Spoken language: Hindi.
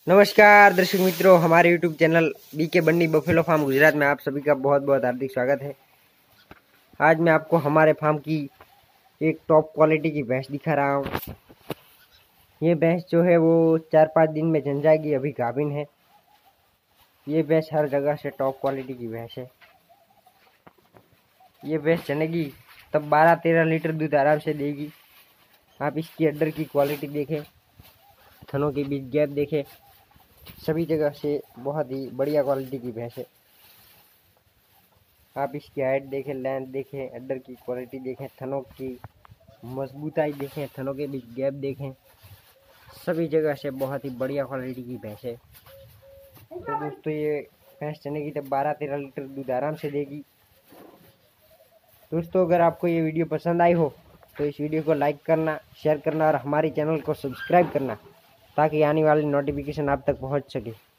नमस्कार दर्शक मित्रों, हमारे YouTube channel BK Bandi buffalo farm Gujarat में आप सभी का बहुत बहुत हार्दिक स्वागत है। आज मैं आपको हमारे फार्म की एक टॉप क्वालिटी की भैंस दिखा रहा हूँ। ये भैंस जो है वो 4-5 दिन में जन जाएगी, अभी गाभिन है। ये भैंस हर जगह से टॉप क्वालिटी की भैंस है। ये भैंस जनेगी तब 12-13 लीटर दूध आराम से देगी। आप इसकी अड्डर की क्वालिटी देखें, थनों के बीच गैप देखें, सभी जगह से बहुत ही बढ़िया क्वालिटी की भैंस है। आप इसकी हाइट देखें, लेंथ देखें, अड्डर की क्वालिटी देखें, थनों की मजबूताई देखें, थनों के बीच गैप देखें, सभी जगह से बहुत ही बढ़िया क्वालिटी की भैंस है। तो दोस्तों, ये भैंस चनेगी तब 12-13 लीटर दूध आराम से देगी। दोस्तों, अगर आपको ये वीडियो पसंद आई हो तो इस वीडियो को लाइक करना, शेयर करना और हमारे चैनल को सब्सक्राइब करना, ताकि आने वाली नोटिफिकेशन आप तक पहुंच सके।